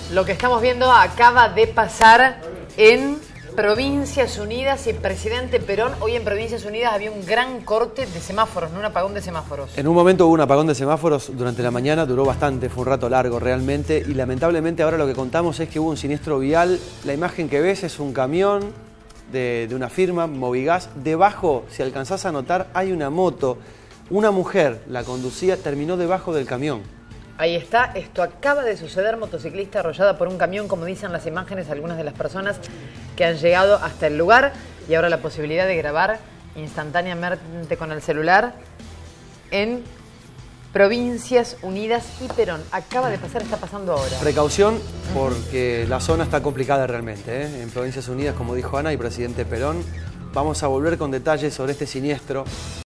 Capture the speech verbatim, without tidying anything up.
Lo que estamos viendo acaba de pasar en Provincias Unidas y presidente Perón. Hoy en Provincias Unidas había un gran corte de semáforos, no un apagón de semáforos. En un momento hubo un apagón de semáforos durante la mañana, duró bastante, fue un rato largo realmente, y lamentablemente ahora lo que contamos es que hubo un siniestro vial. La imagen que ves es un camión de, de una firma, Movigas. Debajo, si alcanzás a notar, hay una moto. Una mujer la conducía, terminó debajo del camión. Ahí está, esto acaba de suceder, motociclista arrollada por un camión, como dicen las imágenes, algunas de las personas que han llegado hasta el lugar, y ahora la posibilidad de grabar instantáneamente con el celular en Provincias Unidas y Perón. Acaba de pasar, está pasando ahora. Precaución, porque la zona está complicada realmente, ¿eh? En Provincias Unidas, como dijo Ana, y presidente Perón. Vamos a volver con detalles sobre este siniestro.